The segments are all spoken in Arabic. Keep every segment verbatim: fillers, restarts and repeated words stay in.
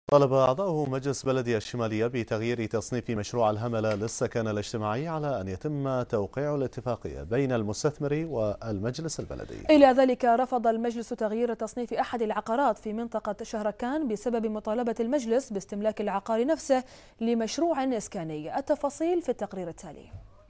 طالب أعضاء مجلس بلدية الشمالية بتغيير تصنيف مشروع الهملة للسكن الاجتماعي على أن يتم توقيع الاتفاقية بين المستثمر والمجلس البلدي. إلى ذلك رفض المجلس تغيير تصنيف أحد العقارات في منطقة شهركان بسبب مطالبة المجلس باستملاك العقار نفسه لمشروع إسكاني. التفاصيل في التقرير التالي.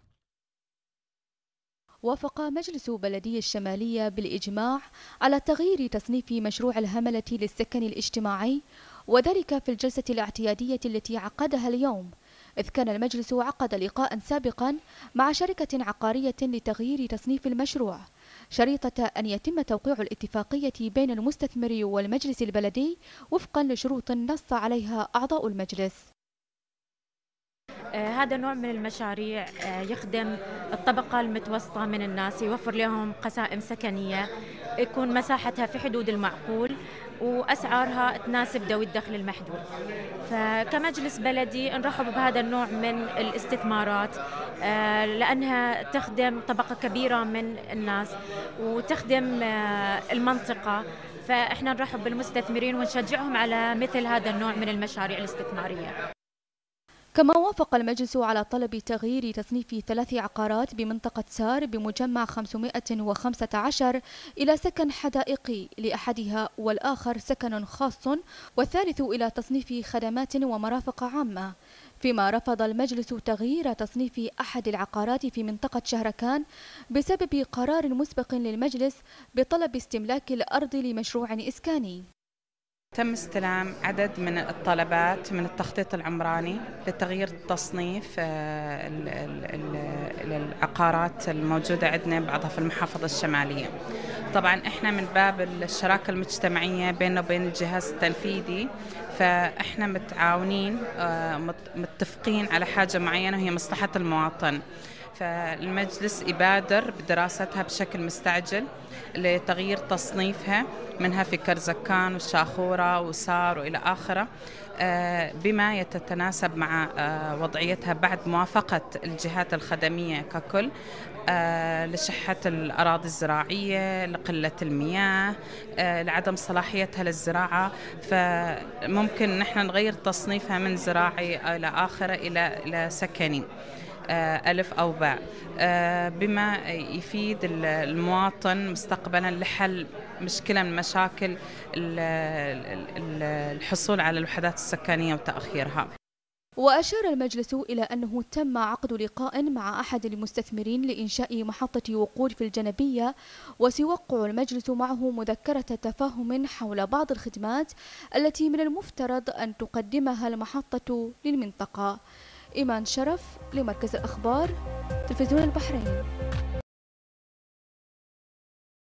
وافق مجلس بلدية الشمالية بالإجماع على تغيير تصنيف مشروع الهملة للسكن الاجتماعي، وذلك في الجلسة الاعتيادية التي عقدها اليوم، إذ كان المجلس عقد لقاء سابقا مع شركة عقارية لتغيير تصنيف المشروع، شريطة أن يتم توقيع الاتفاقية بين المستثمر والمجلس البلدي وفقا لشروط نص عليها أعضاء المجلس. آه هذا نوع من المشاريع آه يخدم الطبقة المتوسطة من الناس، يوفر لهم قسائم سكنية يكون مساحتها في حدود المعقول وأسعارها تناسب ذوي الدخل المحدود. فكمجلس بلدي نرحب بهذا النوع من الاستثمارات آه لأنها تخدم طبقة كبيرة من الناس وتخدم آه المنطقة، فإحنا نرحب بالمستثمرين ونشجعهم على مثل هذا النوع من المشاريع الاستثمارية. كما وافق المجلس على طلب تغيير تصنيف ثلاث عقارات بمنطقة سار بمجمع خمسمائة وخمسة عشر إلى سكن حدائقي لأحدها، والآخر سكن خاص، والثالث إلى تصنيف خدمات ومرافق عامة. فيما رفض المجلس تغيير تصنيف أحد العقارات في منطقة شهركان بسبب قرار مسبق للمجلس بطلب استملاك الأرض لمشروع إسكاني. تم استلام عدد من الطلبات من التخطيط العمراني لتغيير التصنيف للعقارات الموجودة عندنا بعضها في المحافظة الشمالية. طبعا احنا من باب الشراكة المجتمعية بيننا وبين الجهاز التنفيذي، فاحنا متعاونين متفقين على حاجة معينة وهي مصلحة المواطن، فالمجلس يبادر بدراستها بشكل مستعجل لتغيير تصنيفها منها في كرزكان والشاخورة وسار وإلى آخره، بما يتناسب مع وضعيتها بعد موافقة الجهات الخدمية ككل لشحة الأراضي الزراعية، لقلة المياه، لعدم صلاحيتها للزراعة، فممكن نحن نغير تصنيفها من زراعي إلى آخره إلى إلى سكني ألف أو باء، بما يفيد المواطن مستقبلا لحل مشكلة من مشاكل الحصول على الوحدات السكنية وتأخيرها. وأشار المجلس إلى أنه تم عقد لقاء مع أحد المستثمرين لإنشاء محطة وقود في الجنبية، وسيوقع المجلس معه مذكرة تفاهم حول بعض الخدمات التي من المفترض أن تقدمها المحطة للمنطقة. إيمان شرف لمركز الأخبار تلفزيون البحرين.